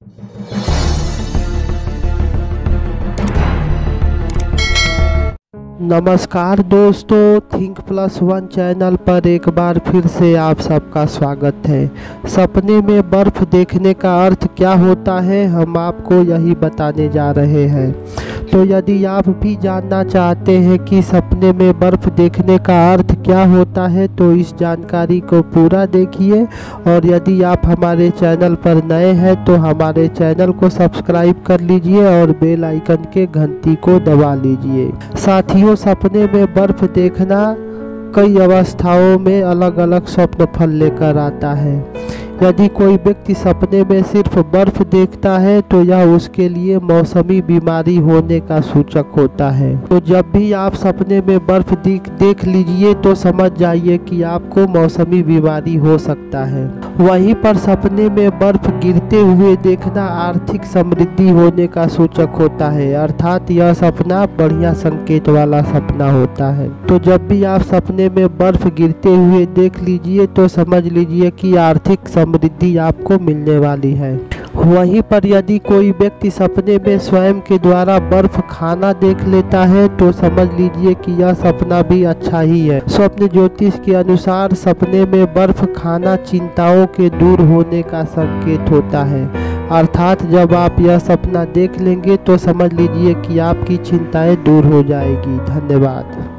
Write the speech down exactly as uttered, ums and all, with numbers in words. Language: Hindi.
नमस्कार दोस्तों, थिंक प्लस वन चैनल पर एक बार फिर से आप सबका स्वागत है। सपने में बर्फ़ देखने का अर्थ क्या होता है, हम आपको यही बताने जा रहे हैं। तो यदि आप भी जानना चाहते हैं कि सपने में बर्फ़ देखने का अर्थ क्या होता है तो इस जानकारी को पूरा देखिए। और यदि आप हमारे चैनल पर नए हैं तो हमारे चैनल को सब्सक्राइब कर लीजिए और बेल आइकन के घंटी को दबा लीजिए। साथियों, सपने में बर्फ देखना कई अवस्थाओं में अलग अलग स्वप्न फल लेकर आता है। यदि कोई व्यक्ति सपने में सिर्फ बर्फ देखता है तो यह उसके लिए मौसमी बीमारी होने का सूचक होता है। तो जब भी आप सपने में बर्फ देख देख लीजिए तो समझ जाइए कि आपको मौसमी बीमारी हो सकता है। वहीं पर सपने में बर्फ गिरते हुए देखना आर्थिक समृद्धि होने का सूचक होता है, अर्थात यह सपना बढ़िया संकेत वाला सपना होता है। तो जब भी आप सपने में बर्फ गिरते हुए देख लीजिए तो समझ लीजिए कि आर्थिक समृद्धि आपको मिलने वाली है। वहीं पर यदि कोई व्यक्ति सपने में स्वयं के द्वारा बर्फ खाना देख लेता है तो समझ लीजिए कि यह सपना भी अच्छा ही है। स्वप्न ज्योतिष के अनुसार सपने में बर्फ खाना चिंताओं के दूर होने का संकेत होता है, अर्थात जब आप यह सपना देख लेंगे तो समझ लीजिए कि आपकी चिंताएं दूर हो जाएगी। धन्यवाद।